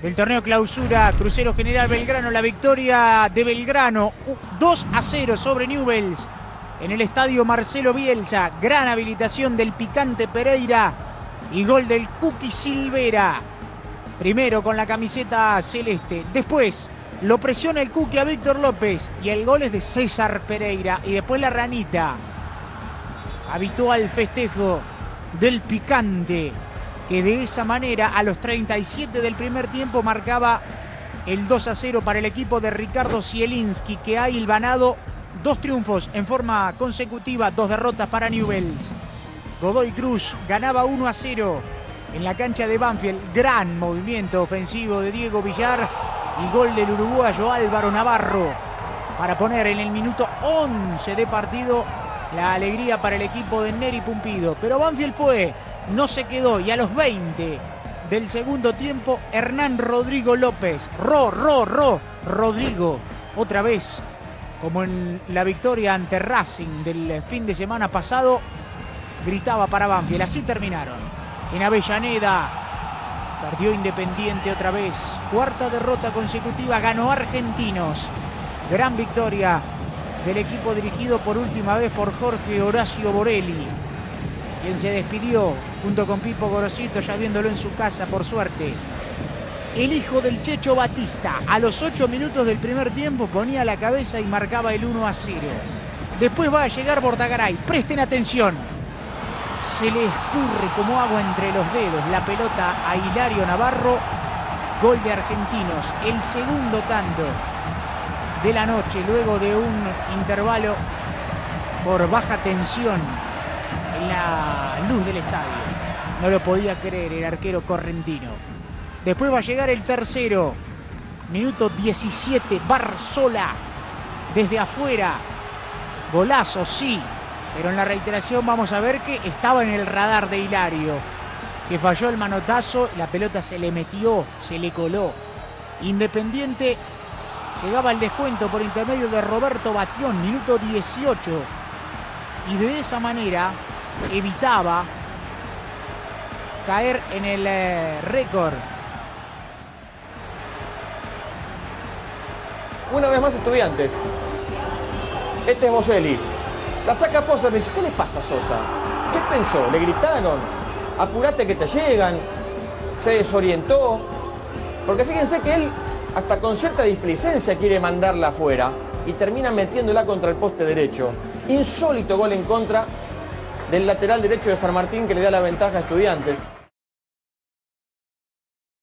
del torneo Clausura, Crucero General Belgrano, la victoria de Belgrano 2-0 sobre Newell's en el estadio Marcelo Bielsa. Gran habilitación del Picante Pereira y gol del Cookie Silvera. Primero con la camiseta celeste, después lo presiona el Cookie a Víctor López y el gol es de César Pereira. Y después la ranita, habitual festejo del Picante, que de esa manera a los 37 del primer tiempo marcaba el 2-0 para el equipo de Ricardo Zielinski, que ha hilvanado 2 triunfos en forma consecutiva, 2 derrotas para Newell's. Godoy Cruz ganaba 1-0 en la cancha de Banfield. Gran movimiento ofensivo de Diego Villar y gol del uruguayo Álvaro Navarro para poner en el minuto 11 de partido la alegría para el equipo de Neri Pumpido. Pero Banfield no se quedó, y a los 20 del segundo tiempo, Hernán Rodrigo López, Rodrigo, otra vez, como en la victoria ante Racing del fin de semana pasado, gritaba para Banfield. Así terminaron. En Avellaneda, perdió Independiente otra vez, 4ª derrota consecutiva, ganó Argentinos. Gran victoria del equipo dirigido por última vez por Jorge Horacio Borelli, quien se despidió junto con Pipo Gorosito, ya viéndolo en su casa, por suerte. El hijo del Checho Batista, a los 8 minutos del primer tiempo, ponía la cabeza y marcaba el 1-0. Después va a llegar Bordagaray. Presten atención. Se le escurre como agua entre los dedos la pelota a Hilario Navarro. Gol de Argentinos. El segundo tanto de la noche, luego de un intervalo por baja tensión en la luz del estadio. No lo podía creer el arquero correntino. Después va a llegar el tercero. Minuto 17, Barzola desde afuera. Golazo, sí, pero en la reiteración vamos a ver que estaba en el radar de Hilario, que falló el manotazo, la pelota se le metió, se le coló. Independiente llegaba al descuento por intermedio de Roberto Batión, minuto 18, y de esa manera evitaba caer en el récord. Una vez más Estudiantes. Este es Boselli. La saca Poser, dice, ¿qué le pasa a Sosa? ¿Qué pensó? ¿Le gritaron? Apurate que te llegan. Se desorientó. Porque fíjense que él, hasta con cierta displicencia, quiere mandarla afuera y termina metiéndola contra el poste derecho. Insólito gol en contra del lateral derecho de San Martín, que le da la ventaja a Estudiantes.